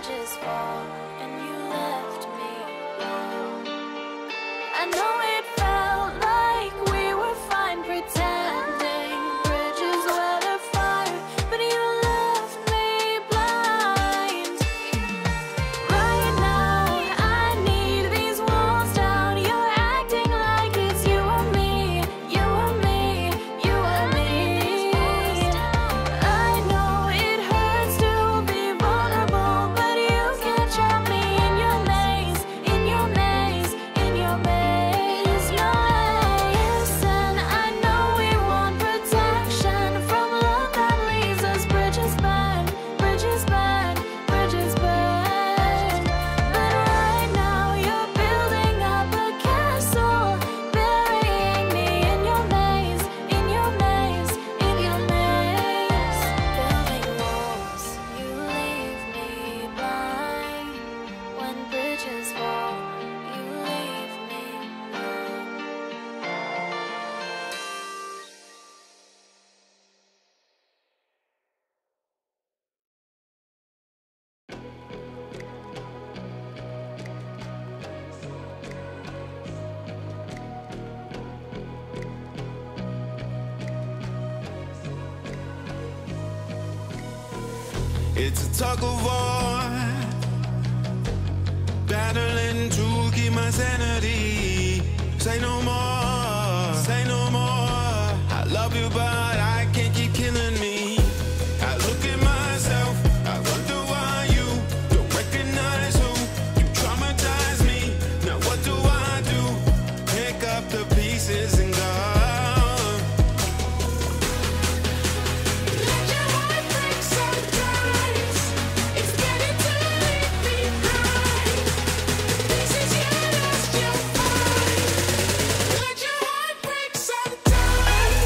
bridges fall and you left me alone. I know it felt like we were fine pretending bridges were the fire, but you left me blind. Right now I need these walls down. You're acting like it's you and me, you and me, you and me. I know it hurts to be vulnerable, but you can't trap me in your maze, in your maze, in your maze. No, listen, I know we want protection from love that leaves us. Bridges burn, bridges burn, bridges burn. But right now you're building up a castle, burying me in your maze, in your maze, in your maze. Building walls, you leave me blind. When bridges fall, you leave me blind. It's a tug of war, battling to keep my sanity. Say no more, say no more. I love you, but I can't keep killing me. I look at myself, I wonder why you don't recognize who you traumatize me. Now what do I do? Pick up the pieces and go. Let your heart break sometimes. It's better to leave behind. Pieces you lost, you'll find. Let your heart break sometimes.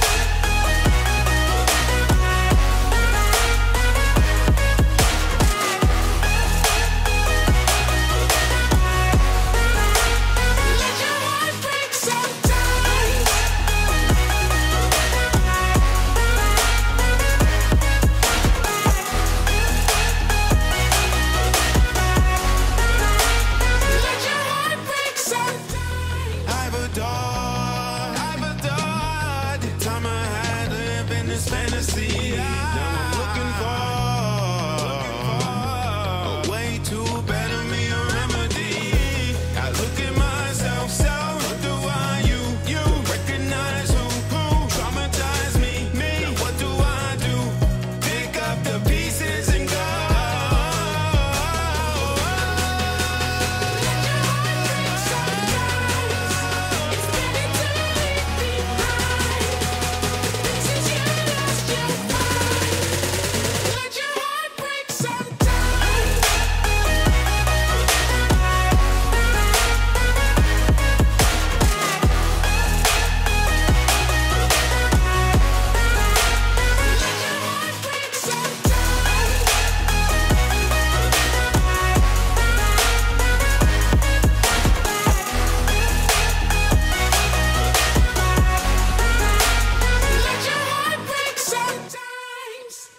Let your heart break sometimes. Let your heart break sometimes. I've adored the time I had lived in this fantasy. Now I'm looking for a way to better me, a remedy. I look at myself, so wonder why you recognize who traumatized me. Now what do I do? Pick up the pieces and go. It's better to leave behind. Pieces you lost, you'll find. Let your heart break sometimes. Let your heart break sometimes. Let your heart break sometimes.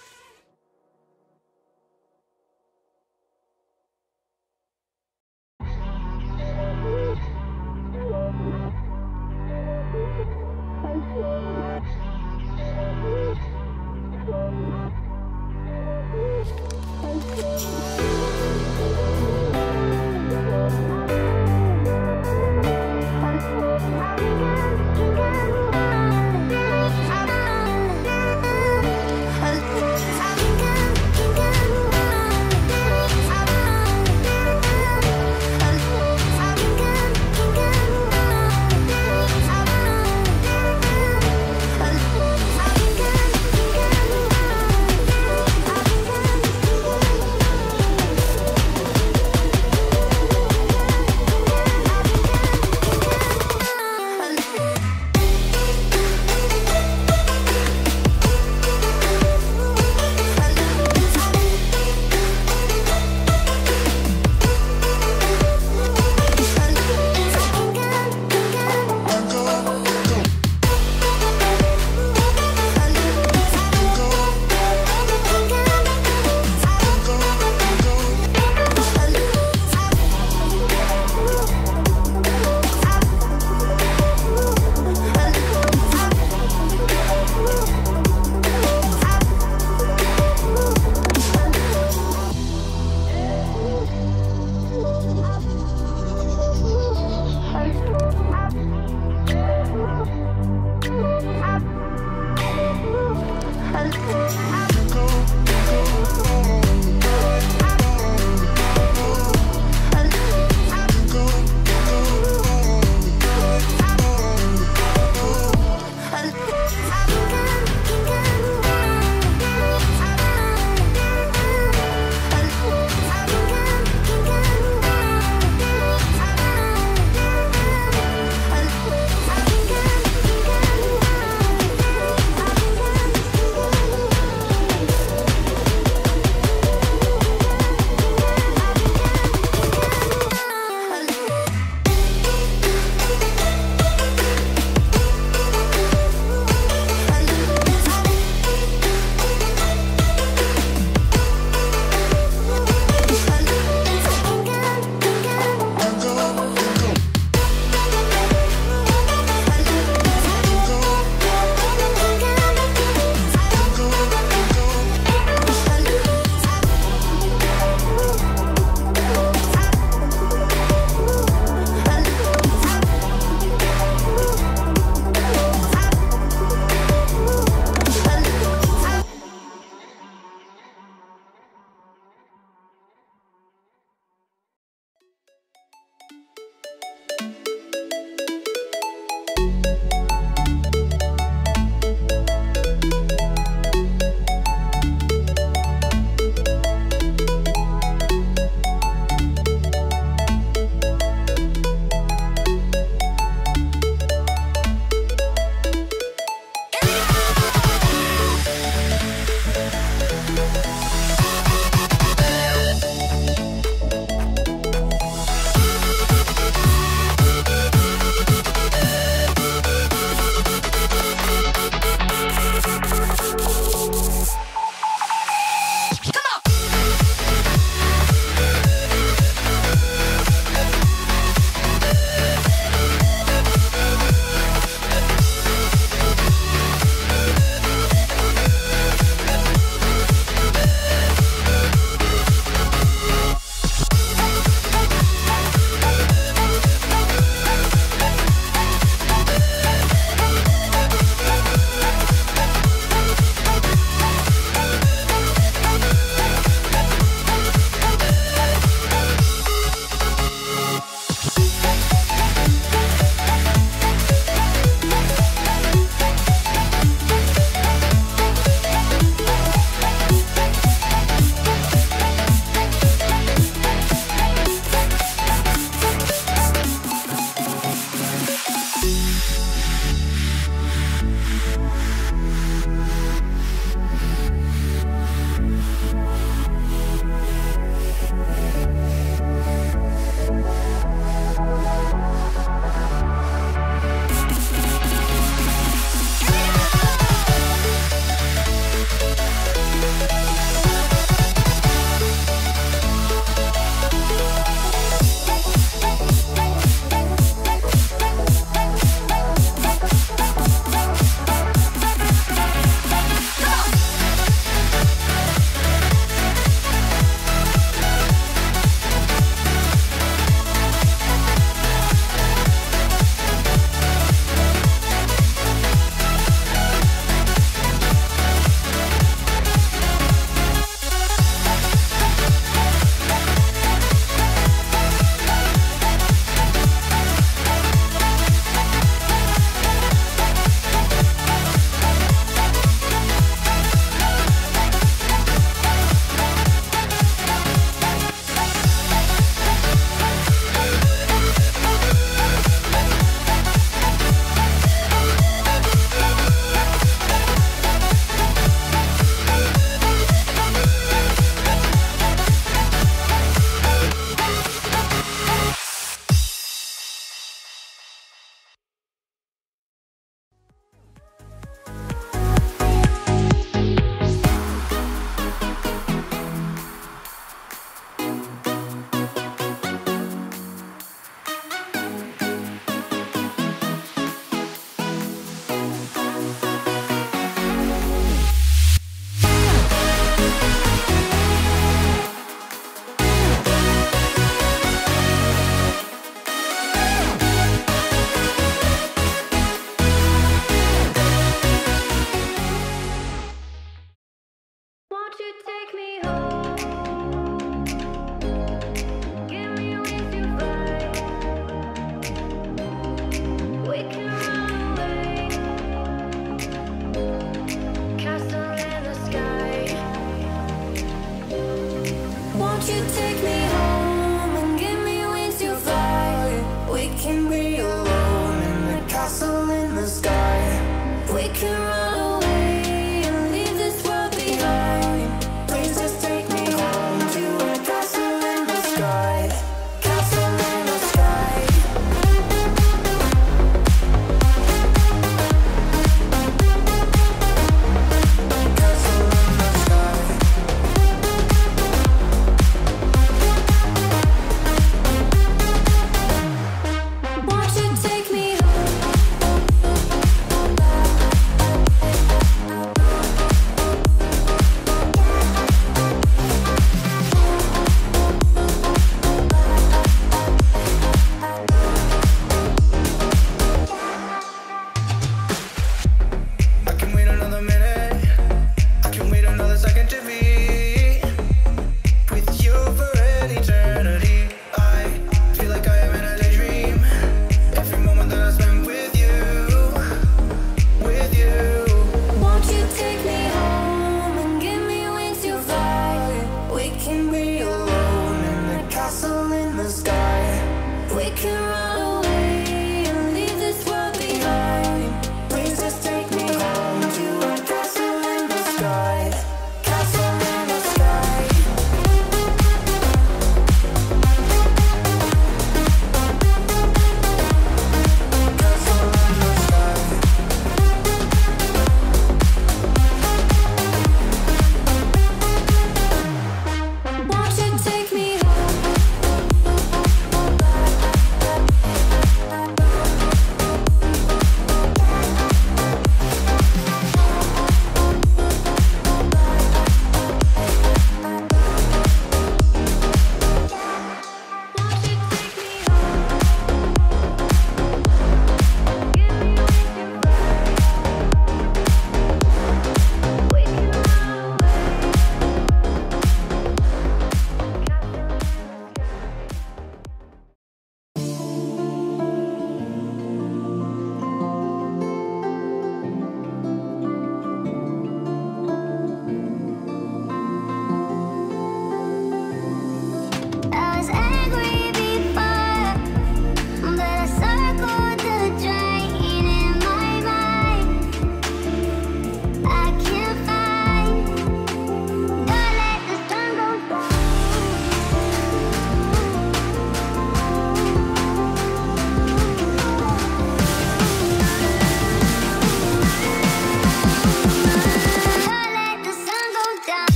won't you take me home and give me wings to fly? We can be alone in the castle in the sky. We can run away and leave this world behind. Please just take me home to a castle in the sky. Castle in the sky. Castle in the sky.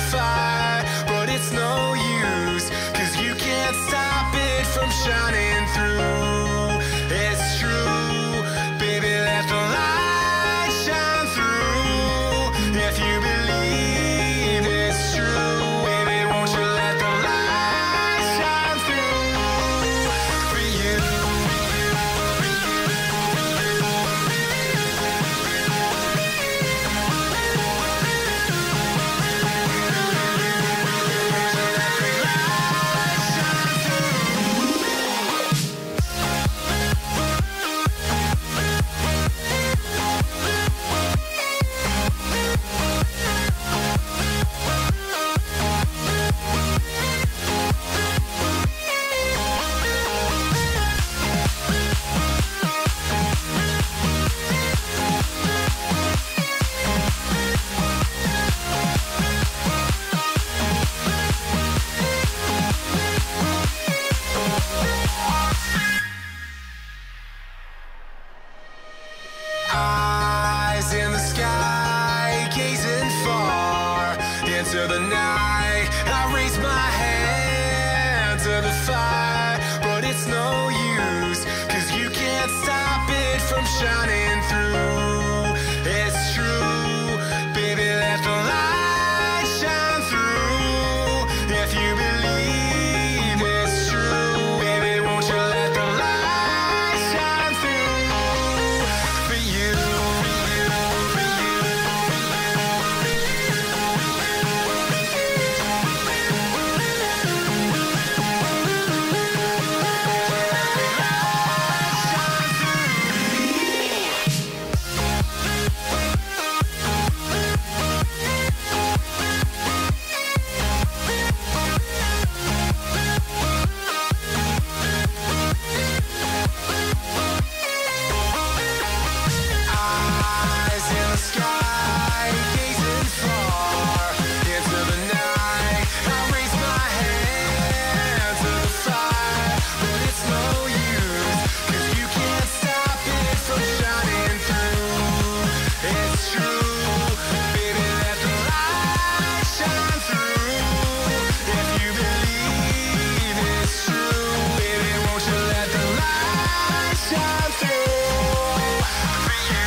fire, but it's no use, 'cause you can't stop it from shining through. It's true, baby, let the light shine through. If you believe it's true, baby, won't you let the light shine through for you. Eyes in the sky, gazing far into the night. I raise my hand to the fire, but it's no use, 'cause you can't stop it from shining through. It's true, baby, let the light shine through. If you believe it's true, baby, won't you let the light shine through for you. Eyes in the sky, gazing far into the night. I raise my hand to the fire, but it's no use, 'cause you can't stop it from shining through. It's true, baby, let the light shine through. If you believe it's true, baby, won't you let the light shine through for you.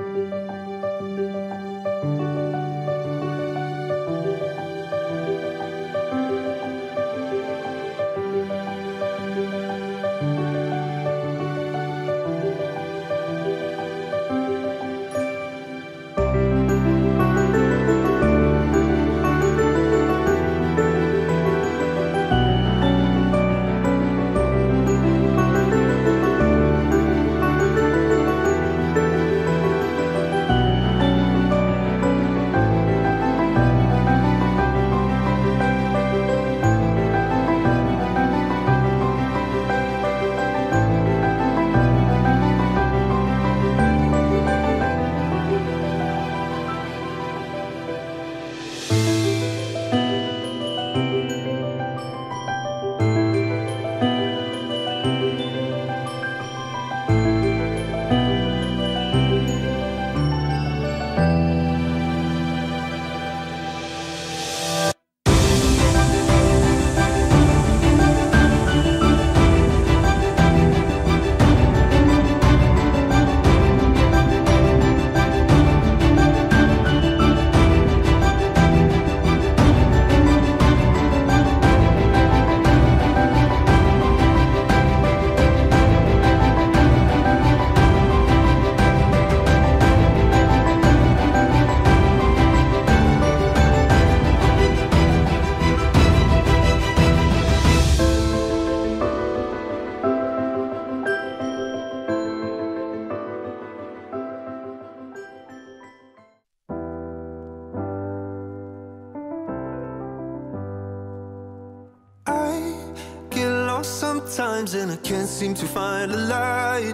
Sometimes and I can't seem to find a light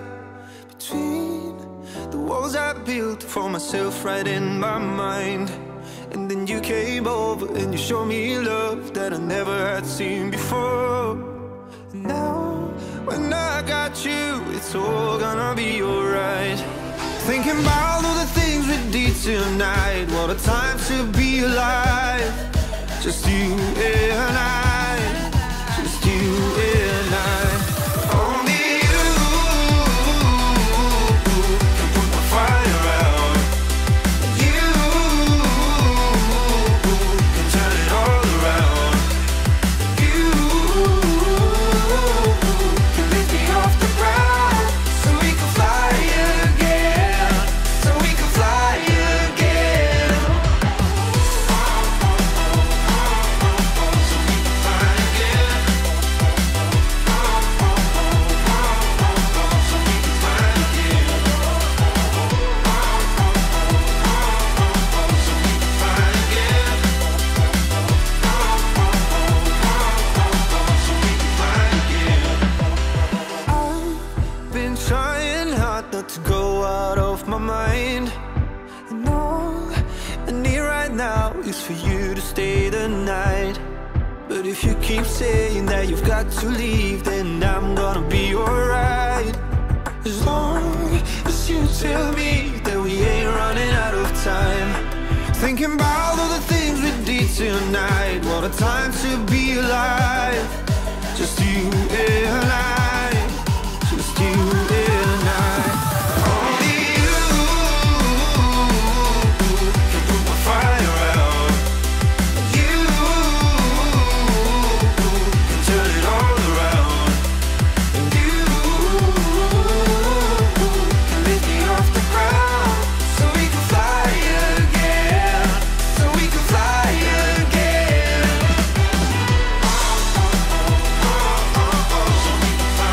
between the walls I built for myself right in my mind. And then you came over and you showed me love that I never had seen before. And now when I got you, it's all gonna be alright. Thinking about all the things we did tonight, what a time to be alive. Just you and I, just you and I. Only you can put my fire out. You can turn it all around. You can lift me off the ground, so we can fly again, so we can fly again. So we can fly again. So we can fly again. So we can fly again. So we can fly again. I've been trying hard not to go out of my mind, and all I need right now is for you to stay the night. But if you keep saying that you've got to leave, then I'm gonna be alright. As long as you tell me that we ain't running out of time. Thinking about all the things we did tonight, what a time to be alive. Just you and I, just you and I. Only you can put my fire out. You can turn it all around. And you can lift me off the ground, so we can fly again, so we can fly again. So we can fly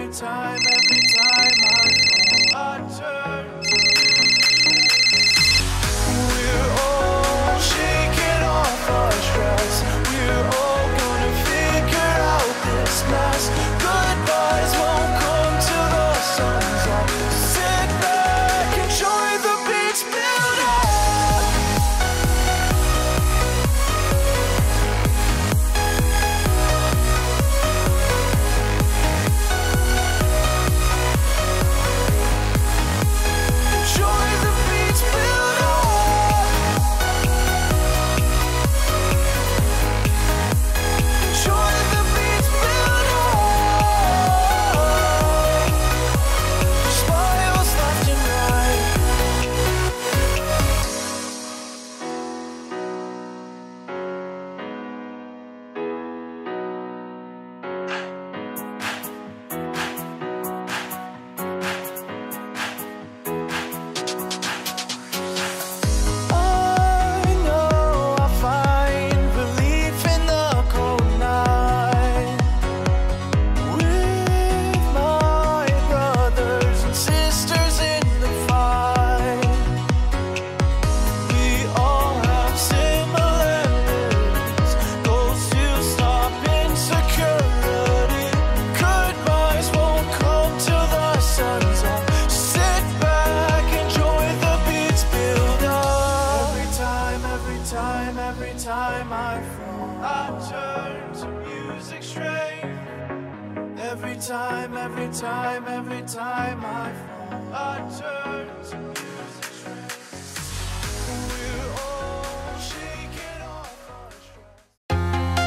every time I turn to we're all shaking off our stress. We're all gonna figure out this mess. Goodbyes won't come till the sun's up. Sit back, enjoy the beats build up. Enjoy the beats build up. Enjoy the beats build up. Smiles left and right. I know I find relief in the cold night with my brothers and sisters in the fight. We all have similarities, goals to stop insecurity. Goodbyes won't come till the sun's up. Sit back, enjoy the beats build up. Every time I fall, I turn to music straight. Every time I fall, I turn to music straight. We're all shaking off our stress.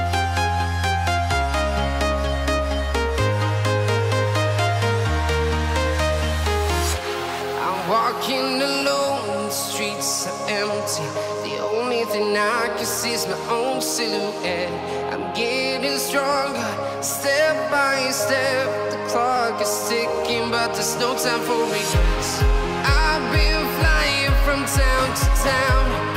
I'm walking alone, the streets are empty. The only thing I can see is my own silhouette. I'm getting stronger, step by step. The clock is ticking, but there's no time for regrets. I've been flying from town to town,